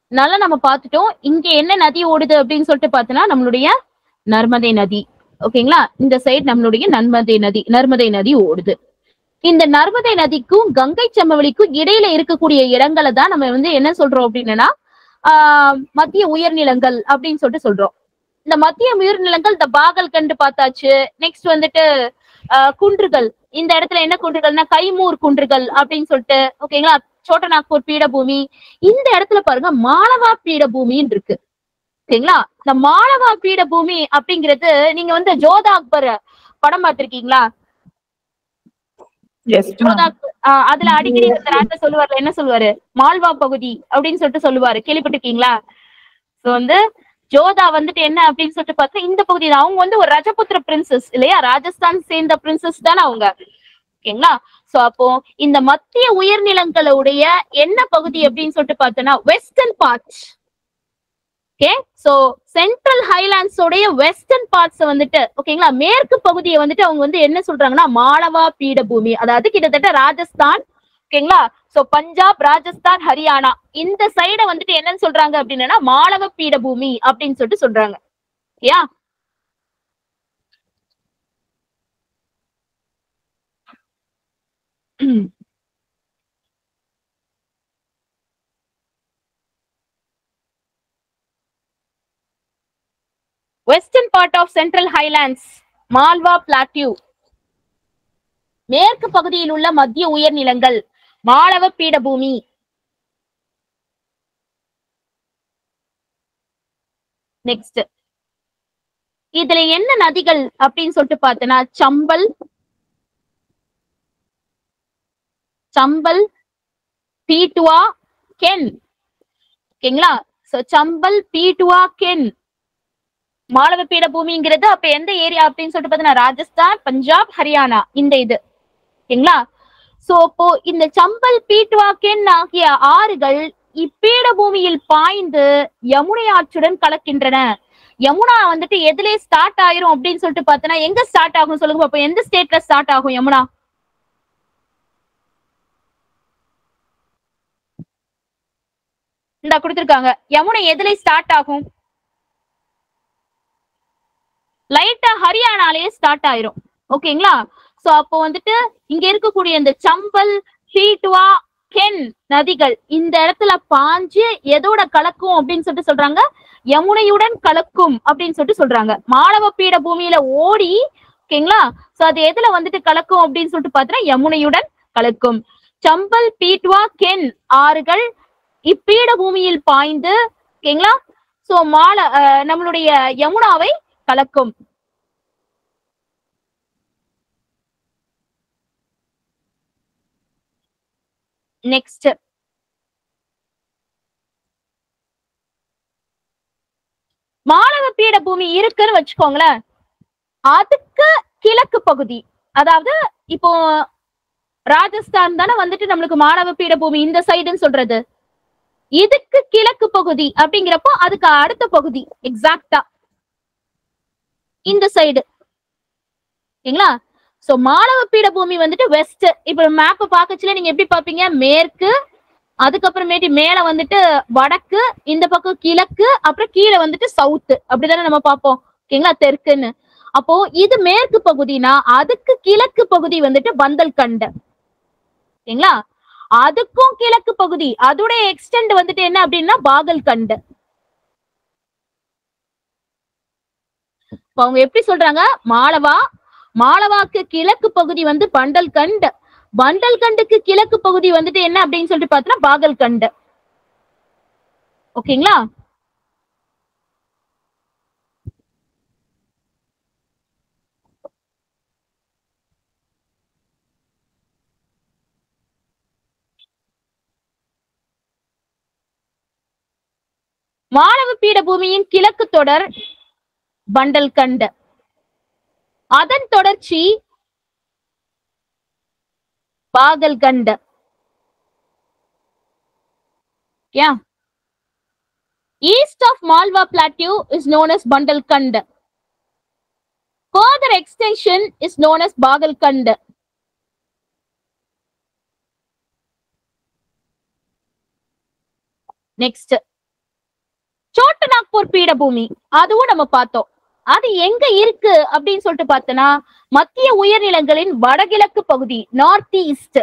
நல்லா நம்ம பார்த்துட்டோம். இங்க என்ன நதி ஓடுது அப்படின்னு சொல்லிட்டு பார்த்தோம்னா நம்மளுடைய நர்மதை நதி. ஓகேங்களா? இந்த சைடு நம்மளுடைய நர்மதை நதி ஓடுது. இந்த நர்மதை நதிக்கும் கங்கை சமவெளிக்கும் இடையில இருக்கக்கூடிய இடங்களை தான் நம்ம வந்து என்ன சொல்றோம் அப்படின்னா மத்திய உயர்நிலங்கள் அப்படின்னு சொல்லிட்டு சொல்றோம். இந்த மத்திய உயர்நிலங்கள் இந்த பாகல்கண்டு பார்த்தாச்சு. நெக்ஸ்ட் வந்துட்டு குன்றுகள். இந்த இடத்துல என்ன குன்றுகள்னா கைமூர் குன்றுகள் அப்படின்னு சொல்லிட்டு ஓகேங்களா, சோட்டநாக்பூர் பீடபூமி. இந்த இடத்துல பாருங்க மாளவா பீடபூமின்னு இருக்கு. ஓகேங்களா, இந்த மாளவா பீடபூமி அப்படிங்கிறது நீங்க வந்து ஜோதா அக்பர் படம் பார்த்திருக்கீங்களா? அதுல அடிக்கடி வந்து சொல்லுவார்ல, என்ன சொல்லுவாரு, மால்வா பகுதி அப்படின்னு சொல்லிட்டு சொல்லுவாரு, கேள்விப்பட்டிருக்கீங்களா? சோ வந்து ஜோதா வந்துட்டு என்ன அப்படின்னு சொல்லிட்டு பார்த்தா இந்த பகுதி தான். அவங்க வந்து ஒரு ரஜபுத்திர பிரின்சஸ் இல்லையா, ராஜஸ்தான் சேர்ந்த பிரின்சஸ் தானே அவங்க. ஓகேங்களா, சோ அப்போ இந்த மத்திய உயர்நிலங்களுடைய என்ன பகுதி அப்படின்னு சொல்லிட்டு பார்த்தோம்னா western parts. Okay, so central highlands உடைய வெஸ்டர்ன் பார்ட்ஸ் வந்துட்டு ஓகேங்களா, மேற்கு பகுதியை வந்துட்டு அவங்க வந்து என்ன சொல்றாங்கன்னா மாளவா பீடபூமி, அதாவது கிட்டத்தட்ட ராஜஸ்தான் ஓகேங்களா, சோ பஞ்சாப், ராஜஸ்தான், ஹரியானா இந்த சைட வந்துட்டு என்னன்னு சொல்றாங்க அப்படின்னா மாளவ பீடபூமி அப்படின்னு சொல்லிட்டு சொல்றாங்க. Yeah western part of central highlands Malwa plateau, மேற்கு பகுதியில் உள்ள மத்திய உயர்நிலங்கள் மாளவ பீடபூமி. நெக்ஸ்ட் இதுல என்ன நதிகள் அப்படின்னு சொல்லிட்டு பார்த்தனா சம்பல், பீட்டுவா, கென். ஓகேங்களா, சோ சம்பல், பீட்டுவா, கென் மாளவ பீடபூமிங்கிறது அப்ப எந்த ஏரியா அப்படின்னு சொல்லிட்டு பார்த்தீங்கன்னா ராஜஸ்தான், பஞ்சாப், ஹரியானா இந்த இது. ஓகேங்களா, சோ இப்போ இந்த சம்பல், பீட்டுவா, கென் ஆகிய ஆறுகள் இப்பீடபூமியில் பாய்ந்து யமுனை ஆற்றுடன் கலக்கின்றன. யமுனா வந்துட்டு எதுல ஸ்டார்ட் ஆயிரும் அப்படின்னு சொல்லிட்டு பார்த்தனா எங்க ஸ்டார்ட் ஆகும் சொல்லுங்க பாப்போம், எந்த ஸ்டேட்ல ஸ்டார்ட் ஆகும் யமுனா? இந்த கொடுத்திருக்காங்க, யமுனை எதுல ஸ்டார்ட் ஆகும்? லைட்டா ஹரியானாலேயே ஸ்டார்ட் ஆயிரும். ஓகேங்களா, சோ அப்போ வந்துட்டு இங்க இருக்கக்கூடிய இந்த சம்பல், பீட்டுவா, கென் நதிகள் இந்த இடத்துல பாஞ்சு எதோட கலக்கும் அப்படின்னு சொல்லிட்டு சொல்றாங்க, யமுனையுடன் கலக்கும் அப்படின்னு சொல்லிட்டு சொல்றாங்க. மாளவ பீட பூமியில ஓடி ஓகேங்களா, சோ அது எதுல வந்துட்டு கலக்கும் அப்படின்னு சொல்லிட்டு பார்த்தீங்கன்னா யமுனையுடன் கலக்கும். சம்பல், பீட்டுவா, கென் ஆறுகள் இப்பீட பூமியில் பாய்ந்து ஓகேங்களா, சோ நம்மளுடைய யமுனாவை கலக்கும். நெக்ஸ்ட் மாளவ பீடபூமி இருக்குன்னு வச்சுக்கோங்களேன், அதுக்கு கிழக்கு பகுதி, அதாவது இப்போ ராஜஸ்தான் தானே வந்துட்டு நம்மளுக்கு மாளவ பீடபூமி இந்த சைடுன்னு சொல்றது, இதுக்கு கிழக்கு பகுதி அப்படிங்கிறப்போ அதுக்கு அடுத்த பகுதி எக்ஸாக்டா இந்த சைடு. ஓகேங்களா, சோ மாளவ பீடபூமி வந்துட்டு வெஸ்ட். இப்ப மேப்ப பாக்கச்சுல நீங்க எப்படி பாப்பீங்க, மேற்கு, அதுக்கப்புறமேட்டு மேல வந்துட்டு வடக்கு, இந்த பக்கம் கிழக்கு, அப்புறம் கீழே வந்துட்டு சவுத்து, அப்படிதானே நம்ம பார்ப்போம். ஓகேங்களா, தெற்குன்னு. அப்போ இது மேற்கு பகுதினா அதுக்கு கிழக்கு பகுதி வந்துட்டு பந்தல்கண்ட். ஓகேங்களா, அதுக்கும் கிழக்கு பகுதி அதோடைய எக்ஸ்டெண்ட் வந்துட்டு என்ன அப்படின்னா பாகல்கண்ட். அவங்க எப்படி சொல்றாங்க, மாளவாக்கு கிழக்கு பகுதி வந்து பண்டல்கண்ட், பண்டல்கண்டுக்கு கிழக்கு பகுதி வந்துட்டு என்ன அப்படின்னு சொல்லிட்டு பார்த்தோம்னா பாகல்கண்ட். ஓகேங்களா, மாளவ பீடபூமியின் கிழக்கு தொடர் பண்டல்கண்ட், அதன் தொடர்ச்சி பாகல்கண்ட். East of Malwa Plateau is known as Bundelkhand. Further extension is known as Bagalkhand. Next, Chhota Nagpur பீடபூமி அதுவும் நம்ம பார்த்தோம். அது எங்க இருக்கு அப்படின்னு சொல்லிட்டு பார்த்தோம்னா மத்திய உயர்நிலங்களின் வடகிழக்கு பகுதி, நார்த் ஈஸ்ட்.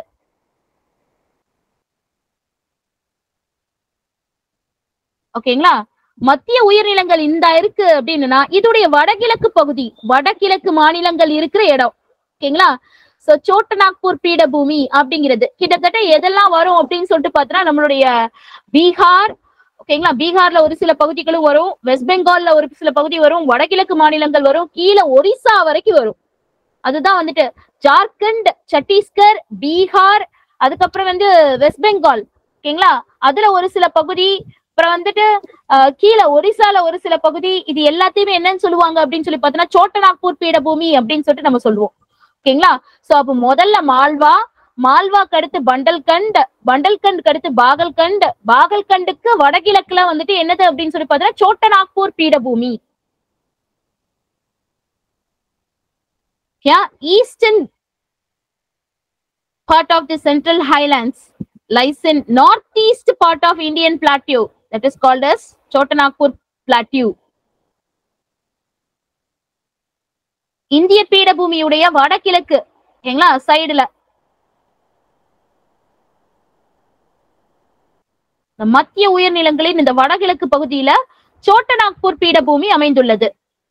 ஓகேங்களா? மத்திய உயர்நிலங்கள் இந்த இருக்கு அப்படின்னா இதோடைய வடகிழக்கு பகுதி, வடகிழக்கு மாநிலங்கள் இருக்கிற இடம். ஓகேங்களா? சோ சோட்டா நாக்பூர் பீடபூமி அப்படிங்கிறது கிட்டத்தட்ட எதெல்லாம் வரும் அப்படின்னு சொல்லிட்டு பார்த்தோம்னா நம்மளுடைய பீகார், ஓகேங்களா, பீகார்ல ஒரு சில பகுதிகளும் வரும், வெஸ்ட் பெங்கால்ல ஒரு சில பகுதி வரும், வடகிழக்கு மாநிலங்கள் வரும், கீழே ஒரிசா வரைக்கும் வரும். அதுதான் வந்துட்டு ஜார்க்கண்ட், சத்தீஸ்கர், பீகார், அதுக்கப்புறம் வந்து வெஸ்ட் பெங்கால். ஓகேங்களா? அதுல ஒரு சில பகுதி, அப்புறம் வந்துட்டு கீழே ஒரிசால ஒரு சில பகுதி. இது எல்லாத்தையுமே என்னன்னு சொல்லுவாங்க அப்படின்னு சொல்லி பார்த்தோம்னா சோட்டா நாக்பூர் பீடபூமி அப்படின்னு சொல்லிட்டு நம்ம சொல்லுவோம். ஓகேங்களா? சோ அப்ப முதல்ல மால்வா, மால்வாக்கு அடுத்து பண்டல்கண்ட், பண்டல்கண்டுக்கு அடுத்து பாகல்கண்ட், பாகல்கண்டுக்கு வடகிழக்குல வந்துட்டு என்னது அப்படின்னு சொல்லி பார்த்தோம்னா சோட்டா நாக்பூர் பீடபூமி. Eastern part of the Central Highlands lies in northeast part of Indian Plateau, that is called as Chota Nagpur Plateau. இந்திய பீடபூமியுடைய வடகிழக்கு, ஓகேங்களா, சைடுல மத்திய உயர்நிலங்களின் இந்த வடகிழக்கு பகுதியில சோட்டா நாக்பூர் பீடபூமி அமைந்துள்ளது.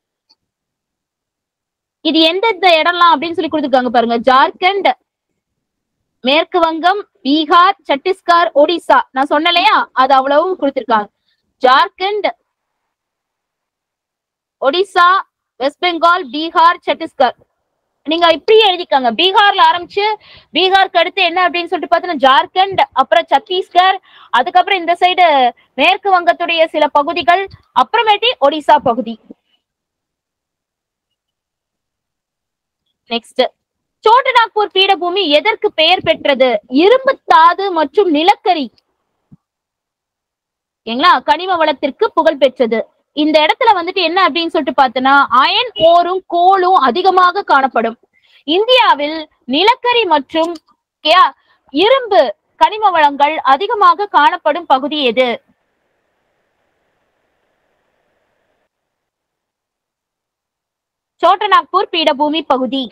இது எந்தெந்த இடம்லாம் அப்படின்னு சொல்லி கொடுத்துருக்காங்க பாருங்க. ஜார்க்கண்ட், மேற்கு வங்கம், பீகார், சத்தீஸ்கர், ஒடிசா. நான் சொன்னலையா அது அவ்வளவும் கொடுத்திருக்காங்க. ஜார்க்கண்ட், ஒடிசா, வெஸ்ட் பெங்கால், பீகார், சத்தீஸ்கர். நீங்க இப்படியே எழுதிக்காங்க. பீகார்ல ஆரம்பிச்சு பீகாருக்கு அடுத்து என்ன அப்படின்னு சொல்லிட்டு பார்த்தீங்கன்னா ஜார்க்கண்ட், அப்புறம் சத்தீஸ்கர், அதுக்கப்புறம் இந்த சைடு மேற்கு வங்கத்துடைய சில பகுதிகள், அப்புறமேட்டி ஒடிசா பகுதி. நெக்ஸ்ட், சோட்டா நாக்பூர் பீடபூமி எதற்கு பெயர் பெற்றது? இரும்பு தாது மற்றும் நிலக்கரி, ஓகேங்களா, கனிம வளத்திற்கு புகழ் பெற்றது. இந்த இடத்துல வந்துட்டு என்ன அப்படின்னு சொல்லிட்டு பார்த்தோன்னா அயன் ஓரும் கோலும் அதிகமாக காணப்படும். இந்தியாவில் நிலக்கரி மற்றும் இரும்பு கனிம வளங்கள் அதிகமாக காணப்படும் பகுதி எது? சோட்டா நாக்பூர் பீடபூமி பகுதி.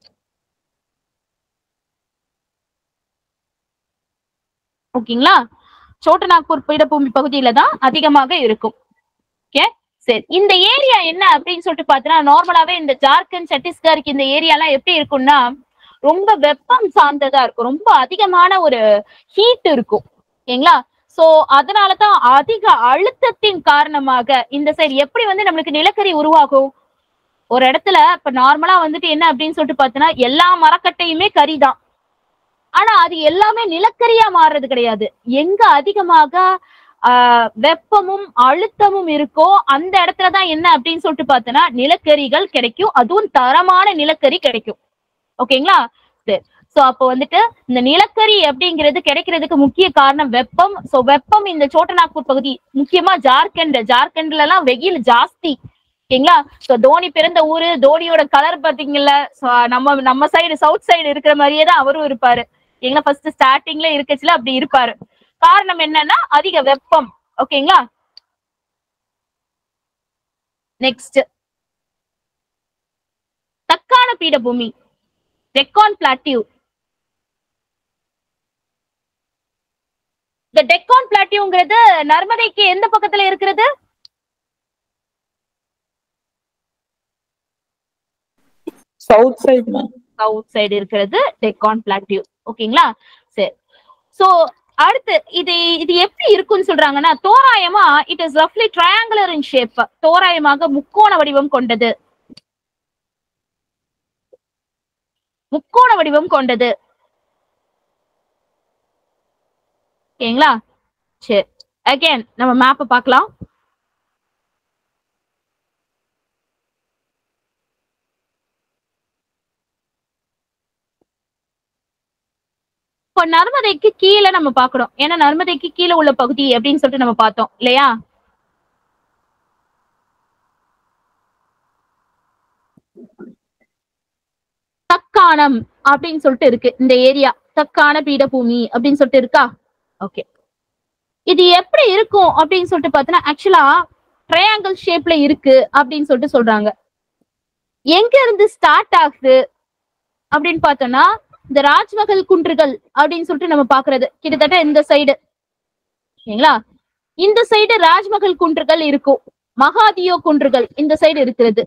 ஓகேங்களா? சோட்டா நாக்பூர் பீடபூமி பகுதியில தான் அதிகமாக இருக்கும். ஓகே, சரி. இந்த ஏரியா என்ன அப்படின்னு சொல்லிட்டு பார்த்தீங்கன்னா நார்மலாவே இந்த ஜார்க்கண்ட், சத்தீஸ்கருக்கு இந்த ஏரியாலாம் எப்படி இருக்கும்னா ரொம்ப வெப்பம் சார்ந்ததா இருக்கும், ரொம்ப அதிகமான ஒரு ஹீட் இருக்கும். ஓகேங்களா? சோ அதனாலதான் அதிக அழுத்தத்தின் காரணமாக இந்த சைடு எப்படி வந்து நம்மளுக்கு நிலக்கரி உருவாகும்? ஒரு இடத்துல இப்ப நார்மலா வந்துட்டு என்ன அப்படின்னு சொல்லிட்டு பார்த்தீங்கன்னா எல்லா மரக்கட்டையுமே கரிதான், ஆனா அது எல்லாமே நிலக்கரியா மாறுறது கிடையாது. எங்க அதிகமாக வெப்பமும் அழுத்தமும் இருக்கோ அந்த இடத்துலதான் என்ன அப்படின்னு சொல்லிட்டு பார்த்தோன்னா நிலக்கரிகள் கிடைக்கும், அதுவும் தரமான நிலக்கரி கிடைக்கும். ஓகேங்களா? சரி. சோ அப்போ வந்துட்டு இந்த நிலக்கரி அப்படிங்கிறது கிடைக்கிறதுக்கு முக்கிய காரணம் வெப்பம். சோ வெப்பம் இந்த சோட்டா நாக்பூர் பகுதி, முக்கியமா ஜார்க்கண்ட்ல எல்லாம் வெயில் ஜாஸ்தி. ஓகேங்களா? சோ தோனி பிறந்த ஊரு, தோனியோட கலர் பாத்தீங்கல்ல, நம்ம சைடு சவுத் சைடு இருக்கிற மாதிரியே தான் அவரும் இருப்பாரு. எங்க ஃபர்ஸ்ட் ஸ்டார்டிங்ல இருக்கச்சுல அப்படி இருப்பாரு. காரணம் என்னன்னா அதிக வெப்பம். ஓகேங்களா? நெக்ஸ்ட், தக்கான பீடபூமி, டெக்கான் பிளாட்டியூ. இந்த டெக்கான் பிளாட்டியூங்கிறது நர்மதைக்கு எந்த பக்கத்துல இருக்கிறது? South side. சவுத் சைடு இருக்கிறது டெக்கான் பிளாட்டியூ. ஓகேங்களா? சரி. சோ அடுத்து இது எப்படி இருக்குன்னு சொல்றாங்கன்னா தோராயமா இட் இஸ் ரஃப்லி ட்ரையாங்குலர் இன் ஷேப், தோராயமாக முக்கோண வடிவம் கொண்டது, முக்கோண வடிவம் கொண்டது. ஓகேங்களா? சரி, அகைன் நம்ம மேப்பை பார்க்கலாம். இப்போ நர்மதைக்கு கீழே நம்ம பார்க்கணும், ஏன்னா நர்மதைக்கு கீழே உள்ள பகுதி அப்படின்னு சொல்லிட்டு நம்ம பார்த்தோம் இல்லையா? தக்காணம் அப்படின்னு சொல்லிட்டு இருக்கு இந்த ஏரியா, தக்கான பீடபூமி அப்படின்னு சொல்லிட்டு இருக்கா? ஓகே, இது எப்படி இருக்கும் அப்படின்னு சொல்லிட்டு பார்த்தோன்னா ஆக்சுவலா ட்ரையாங்கிள் ஷேப்ல இருக்கு அப்படின்னு சொல்லிட்டு சொல்றாங்க. எங்க இருந்து ஸ்டார்ட் ஆகுது அப்படின்னு பார்த்தோம்னா இந்த ராஜ்மஹல் குன்றுகள் அப்படின்னு சொல்லிட்டு நம்ம பாக்குறது கிட்டத்தட்ட இந்த சைடு ஓகேங்களா. இந்த சைடு ராஜ்மஹல் குன்றுகள் இருக்கும், மகாதியோ குன்றுகள் இந்த சைடு இருக்கிறது.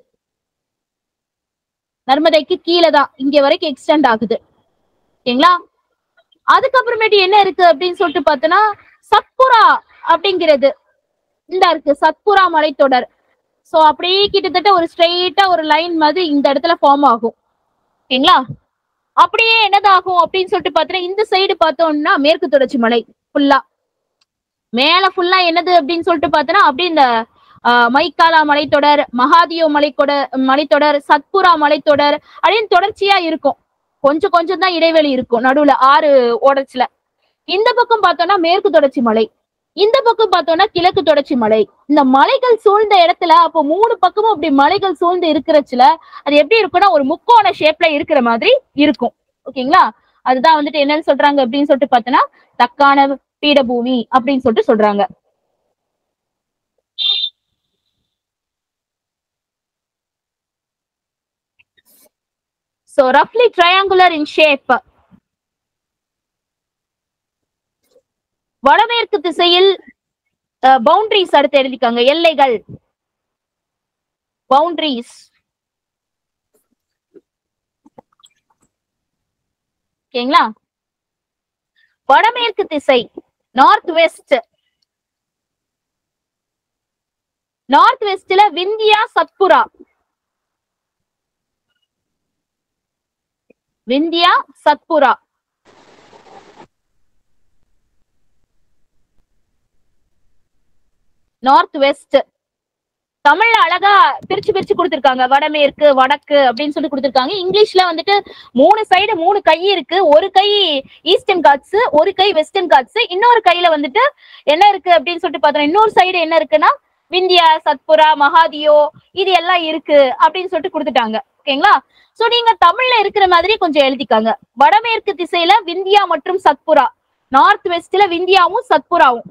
நர்மதைக்கு கீழே தான் இங்க வரைக்கும் எக்ஸ்டெண்ட் ஆகுது ஓகேங்களா. அதுக்கப்புறமேட்டு என்ன இருக்கு அப்படின்னு சொல்லிட்டு பார்த்தோன்னா சத்புரா அப்படிங்கிறது இந்த இருக்கு, சத்புரா மலைத்தொடர். சோ அப்படியே கிட்டத்தட்ட ஒரு ஸ்ட்ரெயிட்டா ஒரு லைன் மாதிரி இந்த இடத்துல ஃபார்ம் ஆகும் ஓகேங்களா. அப்படியே என்னதாகும் அப்படின்னு சொல்லிட்டு பார்த்தோன்னா இந்த சைடு பார்த்தோம்னா மேற்கு தொடர்ச்சி மலை ஃபுல்லா, மேல ஃபுல்லா என்னது அப்படின்னு சொல்லிட்டு பார்த்தோன்னா அப்படியே இந்த மைக்காலா மலைத்தொடர், மகாதியோ மலைத்தொடர், சத்புரா மலைத்தொடர் அப்படின்னு தொடர்ச்சியா இருக்கும். கொஞ்சம் கொஞ்சம் தான் இடைவெளி இருக்கும் நடுவுல ஆறு ஓடச்சுல. இந்த பக்கம் பார்த்தோம்னா மேற்கு தொடர்ச்சி மலை, இந்த பக்கம் பார்த்தோம்னா கிழக்கு தொடர்ச்சி மலை. இந்த மலைகள் சூழ்ந்த இடத்துல அப்போ மூணு பக்கமும் அப்படி மலைகள் சூழ்ந்து இருக்கிறச்சுல அது எப்படி இருக்கும்னா ஒரு முக்கோண ஷேப்ல இருக்கிற மாதிரி இருக்கும் ஓகேங்களா. அதுதான் வந்துட்டு என்னன்னு சொல்றாங்க அப்படின்னு சொல்லிட்டு பார்த்தோன்னா தக்கான பீடபூமி அப்படின்னு சொல்லிட்டு சொல்றாங்க. So roughly triangular in shape. வடமேற்கு திசையில் பவுண்டரிஸ் அடுத்து எழுதிக்காங்க, எல்லைகள், பவுண்டரிஸ் ஓகேங்களா. வடமேற்கு திசை நார்த் வெஸ்ட், நார்த் வெஸ்ட்ல விந்தியா சத்புரா, விந்தியா சத்புரா. நார்த் வெஸ்ட் தமிழ்ல அழகா பிரிச்சு பிரிச்சு கொடுத்திருக்காங்க, வடமேற்கு வடக்கு அப்படின்னு சொல்லி கொடுத்திருக்காங்க. இங்கிலீஷ்ல வந்துட்டு மூணு சைடு மூணு கை இருக்கு, ஒரு கை ஈஸ்டர்ன் காட்ஸ், ஒரு கை வெஸ்டர்ன் காட்ஸ், இன்னொரு கையில வந்துட்டு என்ன இருக்கு அப்படின்னு சொல்லிட்டு பார்த்தோம், இன்னொரு சைடு என்ன இருக்குன்னா விந்தியா சத்புரா மகாதியோ இது எல்லாம் இருக்கு அப்படின்னு சொல்லிட்டு கொடுத்துட்டாங்க ஓகேங்களா. சோ நீங்க தமிழ்ல இருக்கிற மாதிரி கொஞ்சம் எழுதிக்காங்க. வடமேற்கு திசையில விந்தியா மற்றும் சத்புரா, நார்த் வெஸ்ட்ல விந்தியாவும் சத்புராவும்,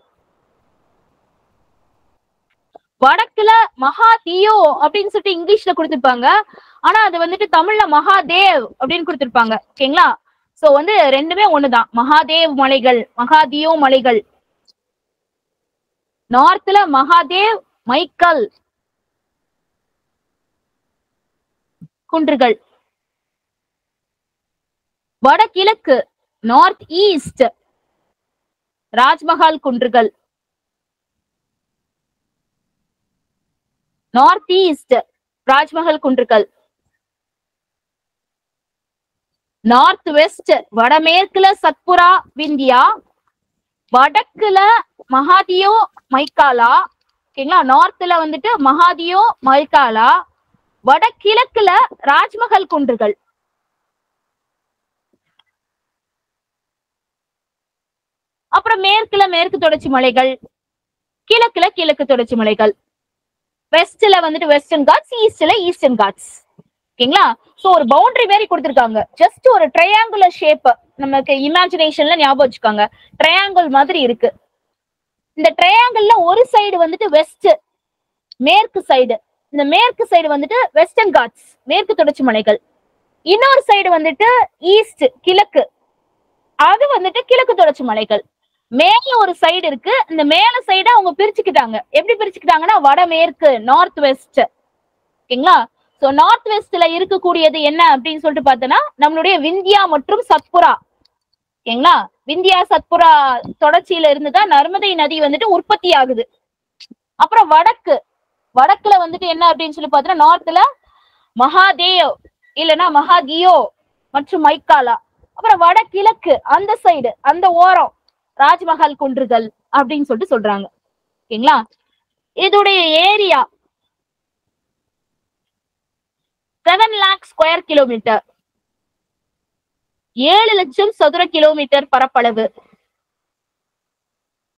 வடக்குல மகாதியோ அப்படின்னு சொல்லிட்டு இங்கிலீஷ்ல கொடுத்திருப்பாங்க, ஆனா அது வந்துட்டு தமிழ்ல மகாதேவ் அப்படின்னு கொடுத்திருப்பாங்க ஓகேங்களா. சோ வந்து ரெண்டுமே ஒண்ணுதான், மகாதேவ் மலைகள் மகாதியோ மலைகள். நார்த்ல மகாதேவ் மைக்கல் குன்றுகள், வடகிழக்கு நார்த் ஈஸ்ட் ராஜ்மஹால் குன்றுகள், நார்த் ஈஸ்ட் ராஜ்மஹல் குன்றுகள். நார்த் வெஸ்ட் வடமேற்குல சத்புரா விந்தியா, வடக்குல மகாதியோ மைக்காலா ஓகேங்களா. நார்த்ல வந்துட்டு மகாதியோ மைக்காலா, வடகிழக்குல ராஜ்மஹல் குன்றுகள். அப்புறம் மேற்குல மேற்கு தொடர்ச்சி மலைகள், கிழக்குல கிழக்கு தொடர்ச்சி மலைகள், வெஸ்ட்ல வந்துட்டு வெஸ்டர்ன் காட்ஸ், ஈஸ்ட்ல ஈஸ்டர்ன் காட்ஸ் ஓகேங்களா. சோ ஒரு பவுண்டரி மாதிரி கொடுத்திருக்காங்க, ஜஸ்ட் ஒரு ட்ரையாங்குலர் ஷேப் நமக்கு இமேஜினேஷன்ல ஞாபகம் வச்சுக்காங்க, ட்ரையாங்கிள் மாதிரி இருக்கு. இந்த ட்ரையாங்கிள்ல ஒரு சைடு வந்துட்டு வெஸ்ட் மேற்கு சைடு, இந்த மேற்கு சைடு வந்துட்டு வெஸ்டர்ன் காட்ஸ் மேற்கு தொடர்ச்சி மலைகள், இன்னொரு சைடு வந்துட்டு ஈஸ்ட் கிழக்கு, அது வந்துட்டு கிழக்கு தொடர்ச்சி மலைகள். மேல ஒரு சைடு இருக்கு, இந்த மேல சைடு அவங்க பிரிச்சுக்கிட்டாங்க. எப்படி பிரிச்சுக்கிட்டாங்கன்னா வடமேற்கு நார்த் வெஸ்ட் ஓகேங்களா. சோ நார்த் வெஸ்ட்ல இருக்கக்கூடியது என்ன அப்படின்னு சொல்லிட்டு பார்த்தோன்னா நம்மளுடைய விந்தியா மற்றும் சத்புரா ஓகேங்களா. விந்தியா சத்புரா தொடர்ச்சியில இருந்துதான் நர்மதை நதி வந்துட்டு உற்பத்தி ஆகுது. அப்புறம் வடக்குல வந்துட்டு என்ன அப்படின்னு சொல்லி பார்த்தோன்னா நார்த்ல மகாதேவ் இல்லைன்னா மகாதியோ மற்றும் மைக்காலா. அப்புறம் வடகிழக்கு அந்த சைடு அந்த ஓரம் ராஜ்மஹால் குன்றுகள் அப்படின்னு சொல்லிட்டு சொல்றாங்க ஓகேங்களா. இதோடைய ஏரியா 7 lakh ஸ்கொயர் கிலோமீட்டர், 7 லட்சம் சதுர கிலோமீட்டர் பரப்பளவு.